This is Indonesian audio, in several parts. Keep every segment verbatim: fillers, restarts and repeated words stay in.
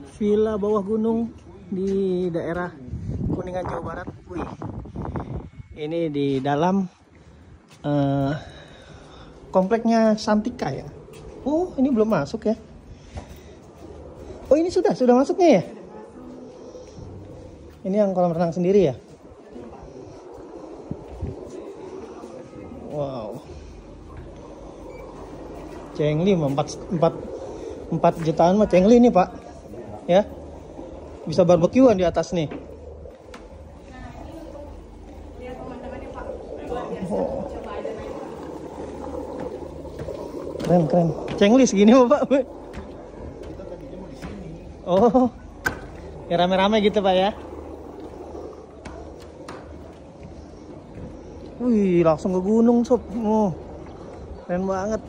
Villa bawah gunung di daerah Kuningan, Jawa Barat. Wih, ini di dalam uh, kompleknya Santika ya. Oh, ini belum masuk ya. Oh, ini sudah sudah masuknya ya. Ini yang kolam renang sendiri ya. Wow. Cengli empat empat empat jutaan mah cengli nih Pak. Ya. Bisa barbekyuan di atas nih. Oh. Keren keren. Cengli segini Pak. Oh. Ya rame-rame gitu Pak ya. Wih, langsung ke gunung sob. Oh. Keren banget.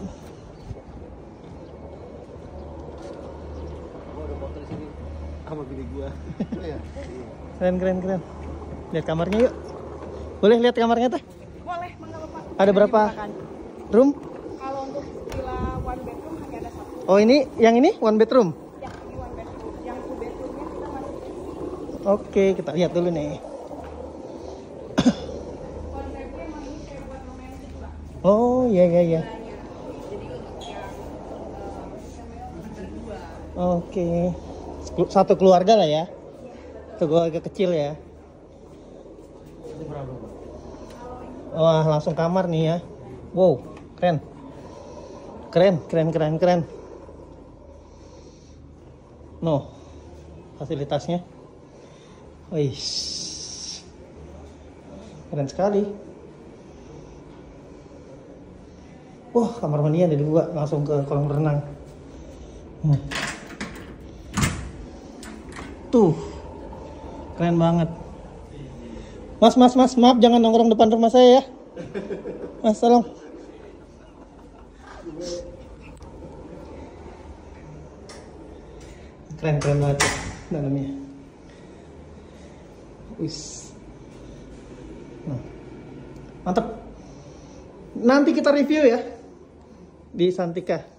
Sama bini gua. Keren keren keren. Lihat kamarnya yuk. Boleh lihat kamarnya teh? Boleh, mangga Bapak. Ada berapa room? Kalau untuk villa one bedroom hanya ada satu. Oh, ini yang ini one bedroom. Ya, ini one bedroom. Yang two bedroomnya kita masih. Oke, kita lihat dulu nih. Konsepnya emang ini kayak buat romantis, Pak. Oh, iya iya iya. Jadi untuk yang uh, berdua. Oke. Satu keluarga lah ya. Satu keluarga kecil ya. Wah, langsung kamar nih ya. Wow, keren. Keren, keren, keren, keren. No, fasilitasnya. Wih, keren sekali. Wah, kamar mandinya ada dua, langsung ke kolam renang. Hmm. Tuh, keren banget. Mas, mas, mas, maaf jangan nongkrong depan rumah saya ya. Mas, tolong. Keren, keren banget dalamnya. Wis. Nah, mantap. Nanti kita review ya di Santika.